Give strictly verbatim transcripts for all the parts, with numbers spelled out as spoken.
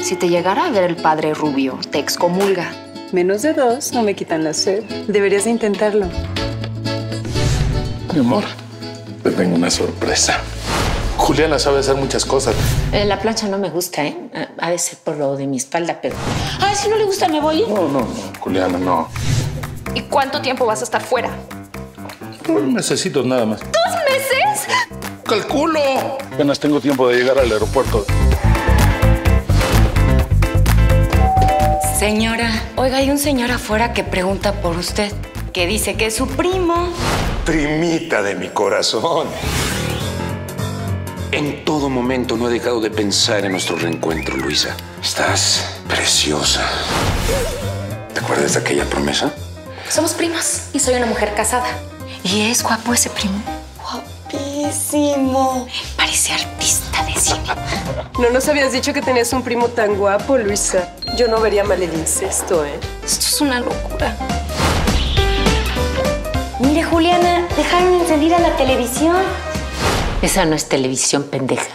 Si te llegara a ver el padre Rubio, te excomulga. Menos de dos no me quitan la sed. Deberías de intentarlo. Mi amor, te tengo una sorpresa. Juliana sabe hacer muchas cosas. Eh, la plancha no me gusta, ¿eh? Ha de ser por lo de mi espalda, pero... Ay, si no le gusta, me voy. No, no, no, Juliana, no. ¿Y cuánto tiempo vas a estar fuera? Un mesecito nada más. ¿Dos meses? ¡Calculo! Apenas tengo tiempo de llegar al aeropuerto. Señora, oiga, hay un señor afuera que pregunta por usted, que dice que es su primo. Primita de mi corazón. En todo momento no he dejado de pensar en nuestro reencuentro, Luisa. Estás preciosa. ¿Te acuerdas de aquella promesa? Somos primos y soy una mujer casada. ¿Y es guapo ese primo? Guapísimo. Parece artista de cine. No nos habías dicho que tenías un primo tan guapo, Luisa. Yo no vería mal el incesto, ¿eh? Esto es una locura. Mire, Juliana, dejaron encendida la televisión. Esa no es televisión, pendeja.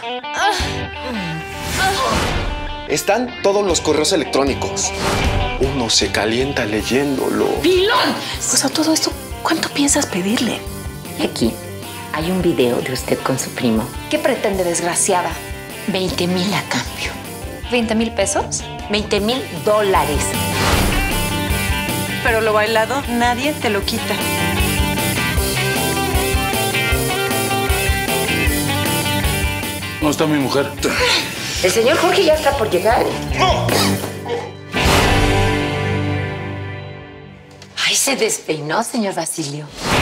Están todos los correos electrónicos. Uno se calienta leyéndolo. ¡Pilón! Pues a todo esto, ¿cuánto piensas pedirle? Aquí hay un video de usted con su primo. ¿Qué pretende, desgraciada? veinte mil a cambio. ¿veinte mil pesos? veinte mil dólares. Pero lo bailado, nadie te lo quita. ¿Dónde está mi mujer? El señor Jorge ya está por llegar. Ay, se despeinó, señor Basilio.